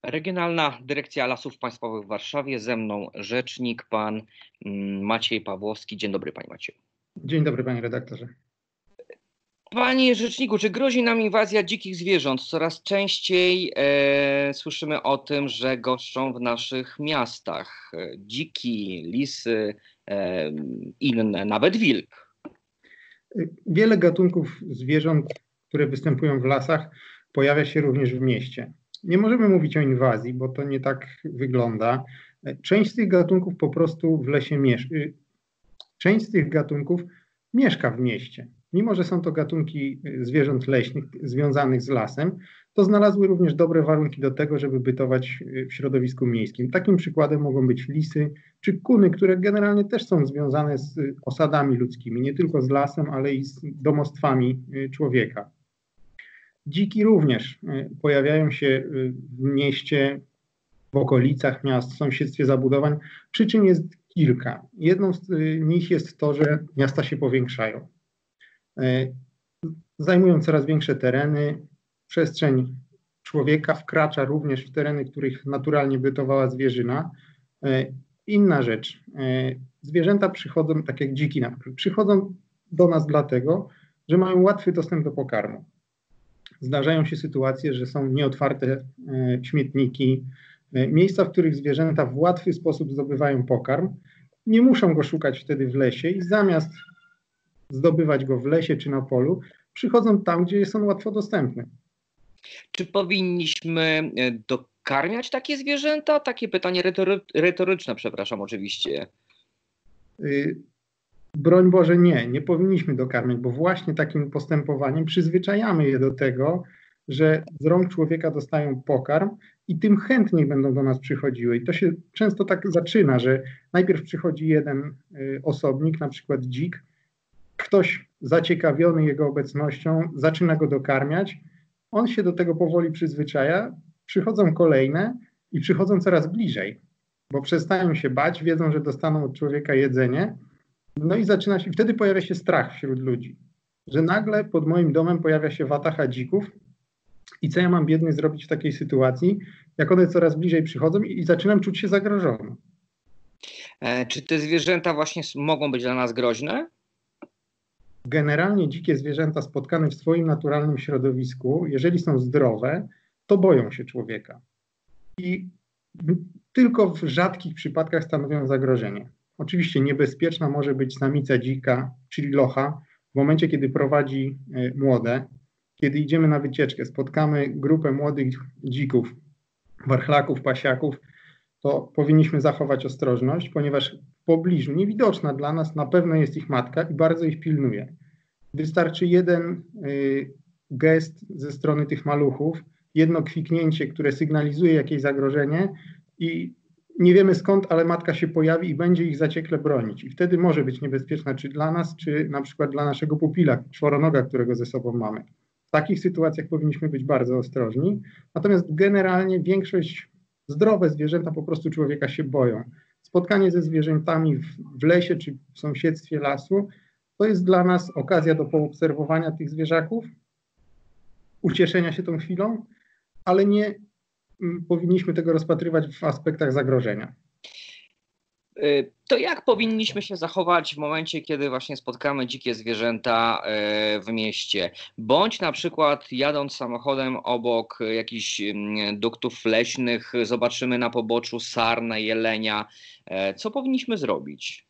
Regionalna Dyrekcja Lasów Państwowych w Warszawie. Ze mną rzecznik pan Maciej Pawłowski. Dzień dobry, panie Macieju. Dzień dobry, panie redaktorze. Panie rzeczniku, czy grozi nam inwazja dzikich zwierząt? Coraz częściej słyszymy o tym, że goszczą w naszych miastach dziki, lisy, inne, nawet wilk. Wiele gatunków zwierząt, które występują w lasach, pojawia się również w mieście. Nie możemy mówić o inwazji, bo to nie tak wygląda. Część z tych gatunków po prostu w lesie mieszka. Część z tych gatunków mieszka w mieście. Mimo że są to gatunki zwierząt leśnych związanych z lasem, to znalazły również dobre warunki do tego, żeby bytować w środowisku miejskim. Takim przykładem mogą być lisy czy kuny, które generalnie też są związane z osadami ludzkimi, nie tylko z lasem, ale i z domostwami człowieka. Dziki również pojawiają się w mieście, w okolicach miast, w sąsiedztwie zabudowań. Przyczyn jest kilka. Jedną z nich jest to, że miasta się powiększają. Zajmują coraz większe tereny, przestrzeń człowieka wkracza również w tereny, w których naturalnie bytowała zwierzyna. Inna rzecz, zwierzęta przychodzą, tak jak dziki na przykład, przychodzą do nas dlatego, że mają łatwy dostęp do pokarmu. Zdarzają się sytuacje, że są nieotwarte śmietniki, miejsca, w których zwierzęta w łatwy sposób zdobywają pokarm. Nie muszą go szukać wtedy w lesie i zamiast zdobywać go w lesie czy na polu, przychodzą tam, gdzie jest on łatwo dostępny. Czy powinniśmy dokarmiać takie zwierzęta? Takie pytanie retoryczne, przepraszam oczywiście. Broń Boże, nie powinniśmy dokarmiać, bo właśnie takim postępowaniem przyzwyczajamy je do tego, że z rąk człowieka dostają pokarm i tym chętniej będą do nas przychodziły. I to się często tak zaczyna, że najpierw przychodzi jeden osobnik, na przykład dzik, ktoś zaciekawiony jego obecnością zaczyna go dokarmiać, on się do tego powoli przyzwyczaja, przychodzą kolejne i przychodzą coraz bliżej, bo przestają się bać, wiedzą, że dostaną od człowieka jedzenie, no i zaczyna się, wtedy pojawia się strach wśród ludzi, że nagle pod moim domem pojawia się watacha dzików i co ja mam biedny zrobić w takiej sytuacji, jak one coraz bliżej przychodzą i zaczynam czuć się zagrożony. Czy te zwierzęta właśnie mogą być dla nas groźne? Generalnie dzikie zwierzęta spotkane w swoim naturalnym środowisku, jeżeli są zdrowe, to boją się człowieka. I tylko w rzadkich przypadkach stanowią zagrożenie. Oczywiście niebezpieczna może być samica dzika, czyli locha, w momencie, kiedy prowadzi młode. Kiedy idziemy na wycieczkę, spotkamy grupę młodych dzików, warchlaków, pasiaków, to powinniśmy zachować ostrożność, ponieważ w pobliżu, niewidoczna dla nas, na pewno jest ich matka i bardzo ich pilnuje. Wystarczy jeden gest ze strony tych maluchów, jedno kwiknięcie, które sygnalizuje jakieś zagrożenie i nie wiemy skąd, ale matka się pojawi i będzie ich zaciekle bronić. I wtedy może być niebezpieczna czy dla nas, czy na przykład dla naszego pupila, czworonoga, którego ze sobą mamy. W takich sytuacjach powinniśmy być bardzo ostrożni. Natomiast generalnie większość zdrowe zwierzęta po prostu człowieka się boją. Spotkanie ze zwierzętami w lesie czy w sąsiedztwie lasu to jest dla nas okazja do poobserwowania tych zwierzaków, ucieszenia się tą chwilą, ale nie powinniśmy tego rozpatrywać w aspektach zagrożenia. To jak powinniśmy się zachować w momencie, kiedy właśnie spotkamy dzikie zwierzęta w mieście? Bądź na przykład jadąc samochodem obok jakichś duktów leśnych, zobaczymy na poboczu sarnę, jelenia. Co powinniśmy zrobić?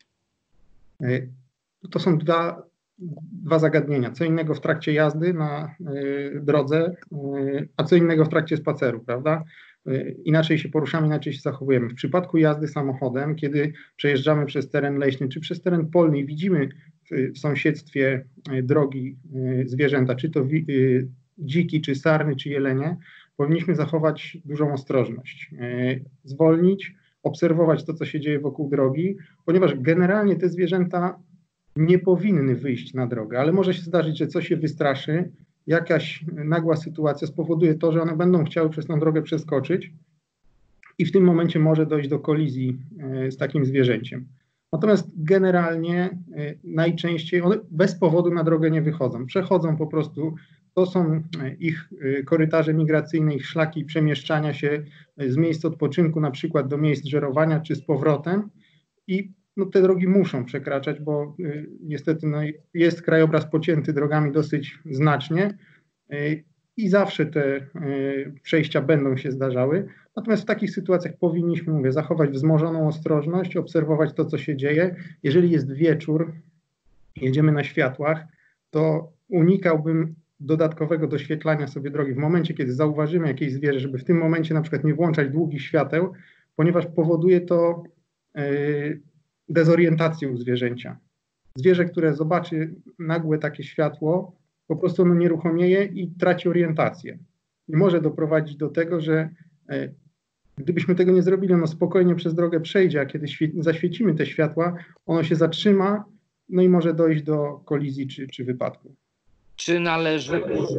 To są dwa zagadnienia. Co innego w trakcie jazdy na drodze, a co innego w trakcie spaceru, prawda? Inaczej się poruszamy, inaczej się zachowujemy. W przypadku jazdy samochodem, kiedy przejeżdżamy przez teren leśny czy przez teren polny i widzimy w sąsiedztwie drogi zwierzęta, czy to dziki, czy sarny, czy jelenie, powinniśmy zachować dużą ostrożność. Zwolnić, obserwować to, co się dzieje wokół drogi, ponieważ generalnie te zwierzęta nie powinny wyjść na drogę, ale może się zdarzyć, że coś się wystraszy, jakaś nagła sytuacja spowoduje to, że one będą chciały przez tą drogę przeskoczyć i w tym momencie może dojść do kolizji z takim zwierzęciem. Natomiast generalnie najczęściej one bez powodu na drogę nie wychodzą. Przechodzą po prostu, to są ich korytarze migracyjne, ich szlaki przemieszczania się z miejsc odpoczynku na przykład do miejsc żerowania czy z powrotem i no, te drogi muszą przekraczać, bo niestety no, jest krajobraz pocięty drogami dosyć znacznie i zawsze te przejścia będą się zdarzały. Natomiast w takich sytuacjach powinniśmy, mówię, zachować wzmożoną ostrożność, obserwować to, co się dzieje. Jeżeli jest wieczór, jedziemy na światłach, to unikałbym dodatkowego doświetlania sobie drogi. W momencie, kiedy zauważymy jakieś zwierzę, żeby w tym momencie na przykład nie włączać długich świateł, ponieważ powoduje to dezorientację u zwierzęcia. Zwierzę, które zobaczy nagłe takie światło, po prostu ono nieruchomieje i traci orientację. I może doprowadzić do tego, że gdybyśmy tego nie zrobili, ono spokojnie przez drogę przejdzie, a kiedy zaświecimy te światła, ono się zatrzyma, no i może dojść do kolizji czy wypadku. Czy należy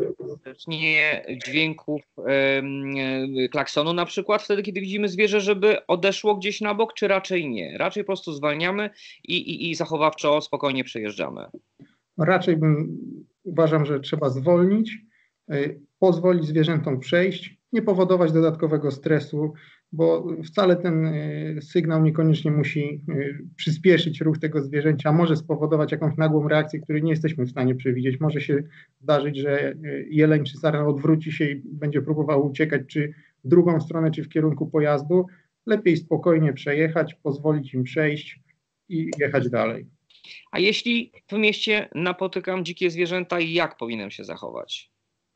nie dźwięków klaksonu na przykład wtedy, kiedy widzimy zwierzę, żeby odeszło gdzieś na bok, czy raczej nie? Raczej po prostu zwalniamy i zachowawczo spokojnie przejeżdżamy. Raczej uważam, że trzeba zwolnić, pozwolić zwierzętom przejść, nie powodować dodatkowego stresu, bo wcale ten sygnał niekoniecznie musi przyspieszyć ruch tego zwierzęcia, może spowodować jakąś nagłą reakcję, której nie jesteśmy w stanie przewidzieć. Może się zdarzyć, że jeleń czy sarna odwróci się i będzie próbował uciekać czy w drugą stronę, czy w kierunku pojazdu. Lepiej spokojnie przejechać, pozwolić im przejść i jechać dalej. A jeśli w mieście napotykam dzikie zwierzęta, jak powinienem się zachować?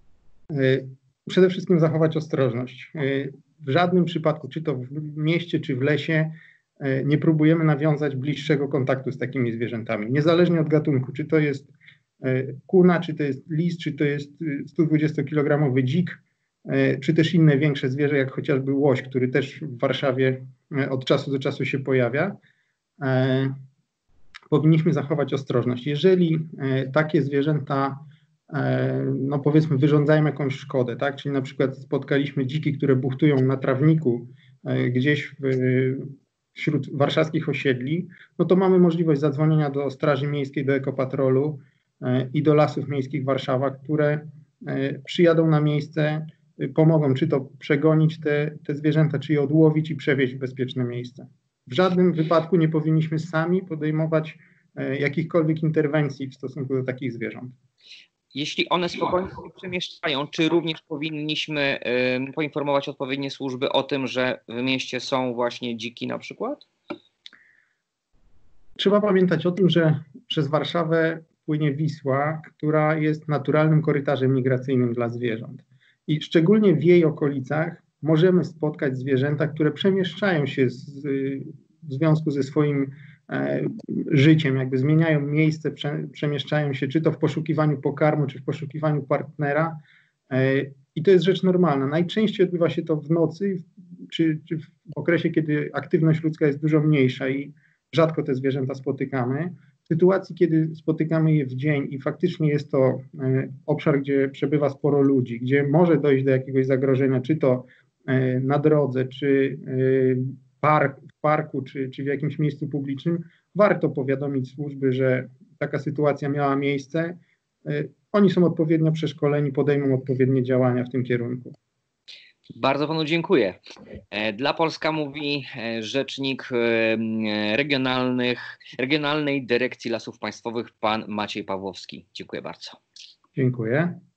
Przede wszystkim zachować ostrożność. W żadnym przypadku, czy to w mieście, czy w lesie, nie próbujemy nawiązać bliższego kontaktu z takimi zwierzętami. Niezależnie od gatunku, czy to jest kuna, czy to jest lis, czy to jest 120-kilogramowy dzik, czy też inne większe zwierzę, jak chociażby łoś, który też w Warszawie od czasu do czasu się pojawia. Powinniśmy zachować ostrożność. Jeżeli takie zwierzęta, no powiedzmy, wyrządzają jakąś szkodę, tak? Czyli na przykład spotkaliśmy dziki, które buchtują na trawniku gdzieś wśród warszawskich osiedli, no to mamy możliwość zadzwonienia do Straży Miejskiej, do Ekopatrolu i do Lasów Miejskich Warszawa, które przyjadą na miejsce, pomogą czy to przegonić te zwierzęta, czy je odłowić i przewieźć w bezpieczne miejsce. W żadnym wypadku nie powinniśmy sami podejmować jakichkolwiek interwencji w stosunku do takich zwierząt. Jeśli one spokojnie się przemieszczają, czy również powinniśmy poinformować odpowiednie służby o tym, że w mieście są właśnie dziki na przykład? Trzeba pamiętać o tym, że przez Warszawę płynie Wisła, która jest naturalnym korytarzem migracyjnym dla zwierząt. I szczególnie w jej okolicach możemy spotkać zwierzęta, które przemieszczają się w związku ze swoim życiem, jakby zmieniają miejsce, przemieszczają się, czy to w poszukiwaniu pokarmu, czy w poszukiwaniu partnera. I to jest rzecz normalna. Najczęściej odbywa się to w nocy, czy w okresie, kiedy aktywność ludzka jest dużo mniejsza i rzadko te zwierzęta spotykamy. W sytuacji, kiedy spotykamy je w dzień i faktycznie jest to obszar, gdzie przebywa sporo ludzi, gdzie może dojść do jakiegoś zagrożenia, czy to na drodze, czy w parku, czy w jakimś miejscu publicznym, warto powiadomić służby, że taka sytuacja miała miejsce. Oni są odpowiednio przeszkoleni, podejmą odpowiednie działania w tym kierunku. Bardzo panu dziękuję. Dla Polska mówi rzecznik Regionalnej Dyrekcji Lasów Państwowych, pan Maciej Pawłowski. Dziękuję bardzo. Dziękuję.